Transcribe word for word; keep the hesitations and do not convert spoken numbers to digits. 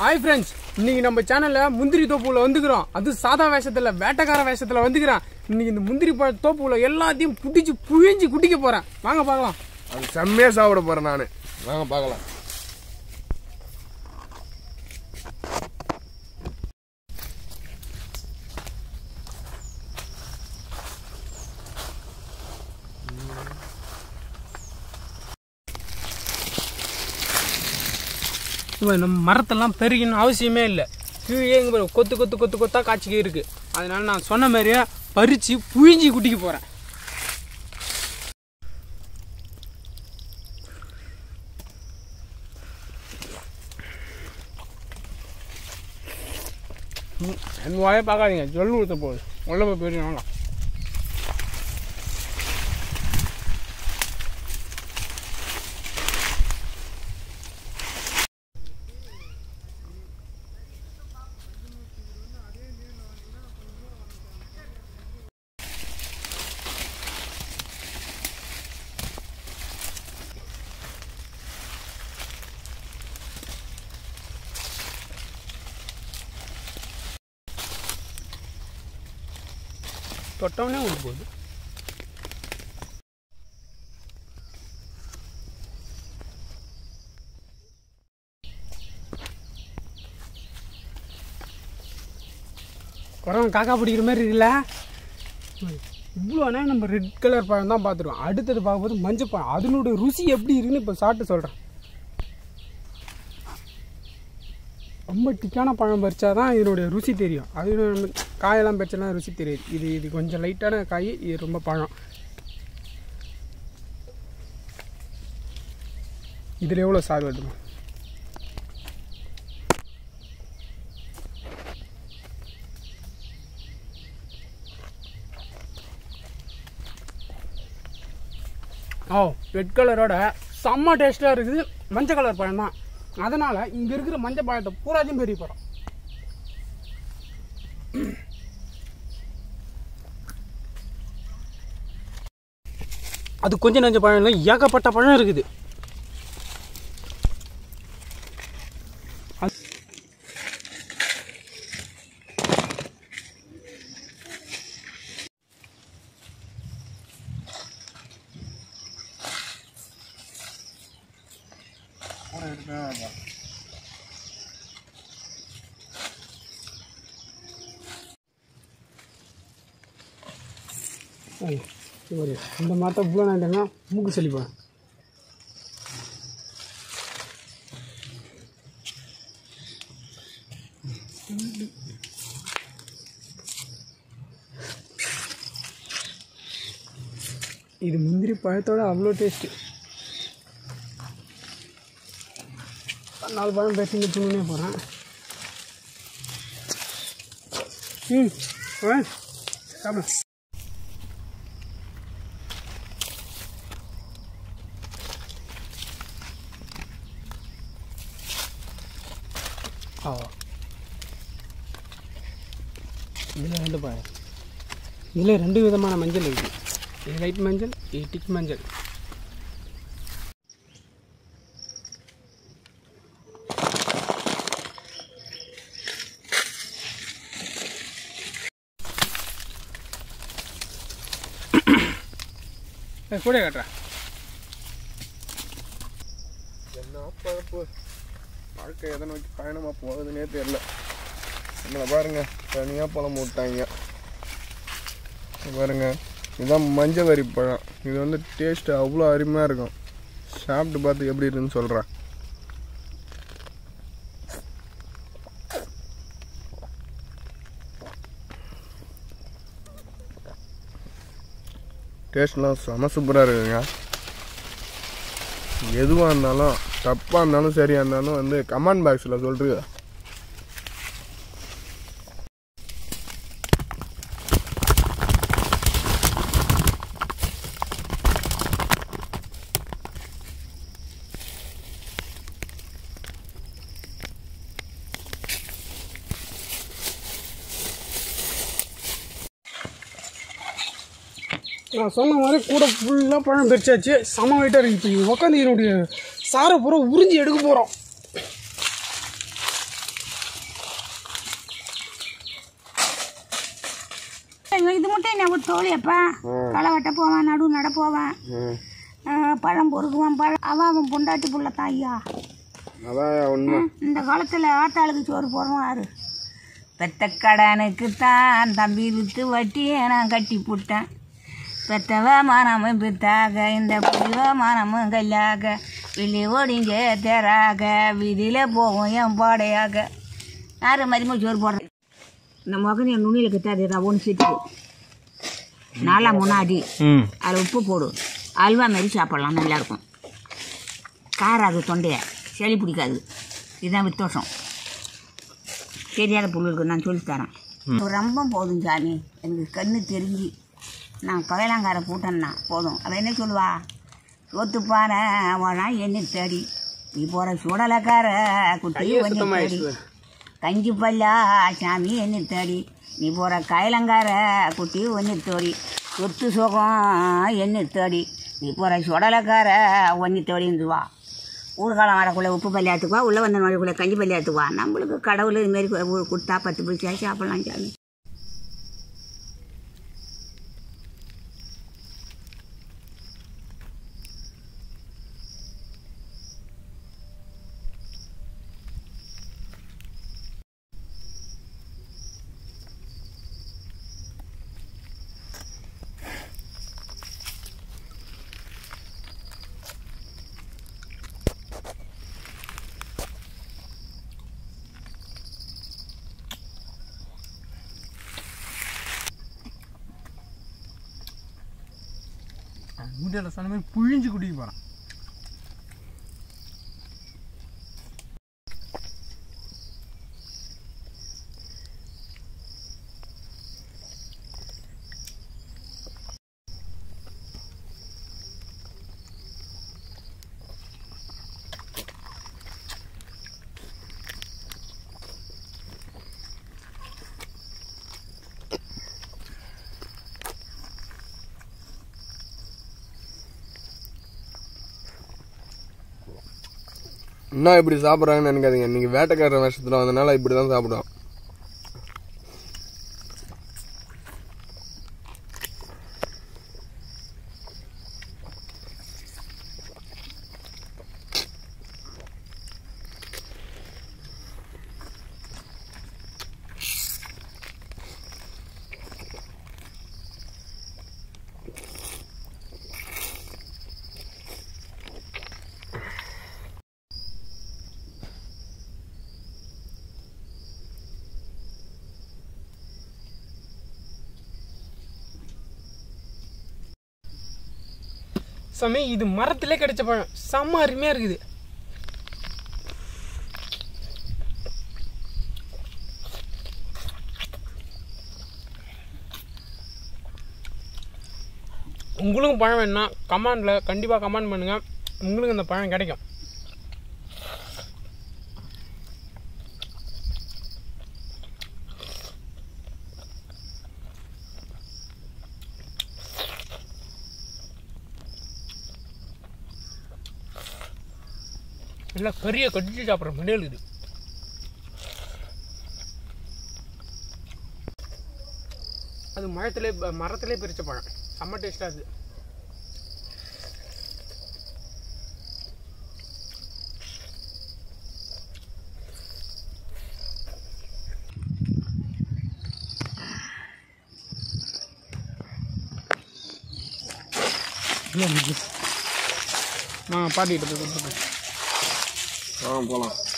Hi friends, இன்னைக்கு நம்ம சேனல்ல முந்திரி தோப்புல வந்துக்கிறோம். அது சாதா வேஷத்துல வேட்டக்கார வேஷத்துல வந்துக்கிறேன். இன்னைக்கு இந்த முந்திரி தோப்புல எல்லாத்தையும் புடிச்சு புழிஞ்சு குடிக்க போறேன். வாங்க பார்க்கலாம். அது செம்மையா சாப்பிட போறேன் நானு. வாங்க பார்க்கலாம். நம்ம மரத்தெல்லாம் பெருகின்னு அவசியமே இல்லை. கீழே கொத்து கொத்து கொத்து கொத்தா காய்ச்சிக்கே இருக்கு. அதனால நான் சொன்ன மாதிரியே பறிச்சு புழிஞ்சி குட்டிக்க போறேன். என் வாயே பார்க்காதீங்க, ஜொல்லு ஊற்ற போகுது. உள்ள போய் பெரிய வாங்க. தொட்டவனே உள்ள போகுது. குரவன் காக்கா பிடிக்கிற மாதிரி இருக்குல்ல. இவ்வளோனா நம்ம ரெட் கலர் பழம் தான் பார்த்துருவோம். அடுத்தது பார்க்கும்போது மஞ்சள் பழம். அதனுடைய ருசி எப்படி இருக்குன்னு இப்போ சாப்பிட்டு சொல்கிறேன். ரொம்ப திக்கான பழம் பறிச்சா தான் இதனுடைய ருசி தெரியும். அது காயெல்லாம் பறிச்செல்லாம் ருசி தெரியாது. இது இது கொஞ்சம் லைட்டான காய், இது ரொம்ப பழம். இதில் எவ்வளோ சாறு வருதுமா? ஓ, ரெட் கலரோட செம்ம டேஸ்ட்டாக இருக்குது. மஞ்சள் கலர் பழம் தான். அதனால் இங்கே இருக்கிற மஞ்சள் பழத்தை பூராத்தையும் பெரிய போகிறோம். அது கொஞ்சம் நஞ்ச பழம் இல்லை, ஏகப்பட்ட பழம் இருக்குது. இந்த மாத்த இவ்வளோ நாட்டேன்னா மூக்கு செழிப்பேன். இது முந்திரி பழத்தோட அவ்வளோ டேஸ்ட்டு. நாலு பழம் பேசிங்க தூங்கனே போகிறேன். ம் சாப்பிட இதில் ரெண்டு பழம். இதில் ரெண்டு விதமான மஞ்சள் இருக்குது. இது லைட் மஞ்சள், இது டிக் மஞ்சள். கூட கட்டுறேன். என்ன பழப்பு வாழ்க்கை எதை நோக்கி பயணமாக போகுதுன்னே தெரியல. நம்மளை பாருங்க, தனியாக பழம் போட்டாங்க பாருங்க. இதுதான் மஞ்சள் வரி பழம். இது வந்து டேஸ்ட்டு அவ்வளோ அருமையாக இருக்கும். சாப்பிட்டு பார்த்து எப்படி இருக்குன்னு சொல்கிறேன். டேஸ்ட்லாம் செம சூப்பராக இருக்குங்க. எதுவாக இருந்தாலும் தப்பாக இருந்தாலும் சரியாக இருந்தாலும் வந்து கமெண்ட் பாக்ஸில் சொல்கிறீங்க. நான் சொன்ன மாதிரி கூட ஃபுல்லாக பழம் பறிச்சாச்சு. சம வெயிட்டாக இருக்குது. இப்போ உட்காந்து என்னுடைய சாரை பூரா உறிஞ்சி எடுக்க போகிறோம். என்ன ஒரு தோழியப்பா களை வெட்ட போவான், நடு நட போவான், பழம் பொறுக்குவான். பழம் அவன் அவன் பொண்டாட்டி புள்ளத்தான் ஐயா. இந்த காலத்தில் ஆத்தாளுக்கு சோறு போடுறோம் யாரு? பெத்த கடனுக்கு தான் தம்பி வித்து வட்டி நான் கட்டி போட்டேன். பெத்தவ மானமும் பித்தாக இந்த புலிவ மானமும் கல்லாக வில்லி ஓடிங்க தேராக வீதியில் போகும் என் பாடையாக. யார் மதிமா சோறு போடுறேன்? இந்த மகன் என் நுண்ணியில் கிட்டாது ஒன்று சேர்த்து நாளாக முன்னாடி அதில் உப்பு போடு, அல்வா மாரி சாப்பிட்லாம், நல்லாயிருக்கும். காராது தொண்டையை, சளி பிடிக்காது. இதுதான் வித்தோஷம். தெரியாத புள்ளுக்கு நான் சொல்லித்தரேன். ரொம்ப போதும் சாமி, எனக்கு கண்ணு தெரிஞ்சு நான் கவையலாங்கார போட்டேன்னா போதும். அவள் என்ன சொல்லுவா? சோத்துப்பான அவனா என்ன தேடி நீ போகிற சுடலைக்கார குட்டி கொஞ்சம் தேடி கஞ்சி பல்லா சாமி என்ன தேடி நீ போகிற கயலங்கார குட்டி ஒன்று தேடி சொத்து சுகம் என்ன தேடி நீ போகிற சுடலைக்கார ஒன்று தேடிந்துவா. ஊர்காலம் வரக்குள்ளே உப்பு பள்ளியாத்துக்குவா, உள்ளே வந்த நோய்க்குள்ளே கஞ்சி பள்ளியாத்துக்குவா. நம்மளுக்கு கடவுள் இதுமாரி கொடுத்தா பத்து பிடிச்சா சாப்பிட்லாம் சாமி. வீட்டில் சொன்ன மாதிரி புழிஞ்சு குடிக்க போகிறான். என்ன இப்படி சாப்பிட்றாங்கன்னு நினைக்காதீங்க. இன்னைக்கு வேட்டைக்கார வேஷத்தில் வந்தனால இப்படி தான் சாப்பிடுவோம். சாமி இது மரத்திலே கிடைச்ச பழம், செம்ம அருமையா இருக்குது. உங்களுக்கும் பழம் வேணும்னா கமெண்ட்ல கண்டிப்பா கமெண்ட் பண்ணுங்க, உங்களுக்கு இந்த பழம் கிடைக்கும். நல்லா கறியை கடிச்சு சாப்பிட்ற மாதிரி இருக்குது. அது மரத்திலே மரத்திலே பிரிச்ச பழம், செம்ம டேஸ்டாக இருக்குது. ஆ பாட்டிகிட்ட போய் கொடுத்துருக்கேன். ஆ போகலாம்.